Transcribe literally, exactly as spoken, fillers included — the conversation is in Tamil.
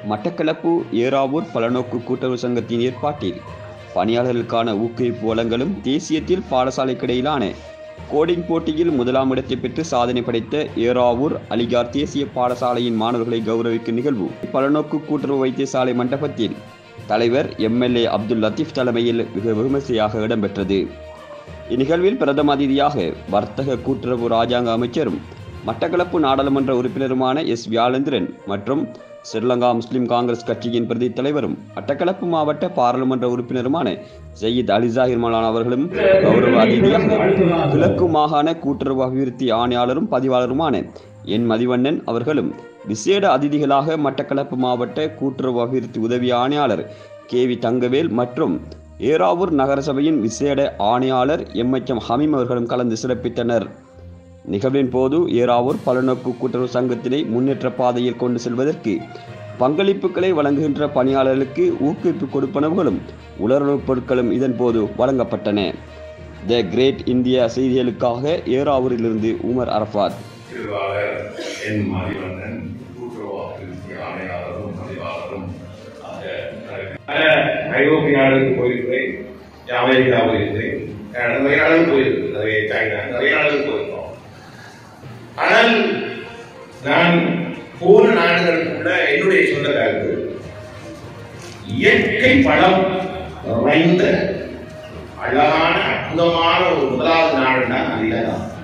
மட்டக்களப்பு ஏறாவூர் பலநோக்கு கூட்டுறவு சங்கத்தின் ஏற்பாட்டில் பணியாளர்களுக்கான ஊக்குவிப்பு வழங்கலும் தேசியத்தில் பாடசாலைக்கிடையிலான கோடிங் போட்டியில் முதலாம் இடத்தை பெற்று சாதனை படைத்த ஏறாவூர் அலிகார் தேசிய பாடசாலையின் மாணவர்களை கௌரவிக்கும் நிகழ்வு பலநோக்கு கூட்டுறவு வைத்தியசாலை மண்டபத்தில் தலைவர் எம்எல்ஏ அப்துல் லத்தீப் தலைமையில் மிக விமர்சையாக இடம்பெற்றது. இந்நிகழ்வில் பிரதம அதிதியாக வர்த்தக கூட்டுறவு ராஜாங்க அமைச்சரும் மட்டக்களப்பு நாடாளுமன்ற உறுப்பினருமான எஸ் வியாழேந்திரன் மற்றும் ஸ்ரீலங்கா முஸ்லிம் காங்கிரஸ் கட்சியின் பிரதி தலைவரும் மட்டக்களப்பு மாவட்ட பாராளுமன்ற உறுப்பினருமான சையீத் அலிசாஹிர் மௌலானா அவர்களும் கௌரவ அதிதியாக கிழக்கு மாகாண கூட்டுறவு அபிவிருத்தி ஆணையாளரும் பதிவாளருமான என் மதிவண்ணன் அவர்களும் விசேட அதிதிகளாக மட்டக்களப்பு மாவட்ட கூட்டுறவு அபிவிருத்தி உதவி ஆணையாளர் கே வி தங்கவேல் மற்றும் ஏறாவூர் நகரசபையின் விசேட ஆணையாளர் எம் எச் எம் ஹமீம் அவர்களும் கலந்து சிறப்பித்தனர். நிகழ்வின் போது ஏறாவூர் பலநோக்கு கூட்டுறவு சங்கத்தினை முன்னேற்ற பாதையில் கொண்டு செல்வதற்கு பங்களிப்புகளை வழங்குகின்ற பணியாளர்களுக்கு ஊக்குவிப்பு கொடுப்பனவுகளும் உலர்வுப் பொருட்களும் இதன் போது வழங்கப்பட்டன. த கிரேட் இந்தியா செய்திகளுக்காக ஏறாவூரிலிருந்து உமர் அரஃபாத். ஐரோப்பிய நாடுகளுக்கு போயிருக்கிறேன், அமெரிக்கா போயிருக்கிறேன், நிறைய நாடுகள் போயிருக்கிறேன், நிறைய சைனா நிறைய நாடுகள் போயிருக்கோம். ஆனால் நான் போன நாடுகளுக்குள்ள என்னுடைய சொந்த கருத்து, இயற்கை பலம் நிறைந்த அழகான அற்புதமான ஒரு முதலாவது நாடுன்னா அதுதான்.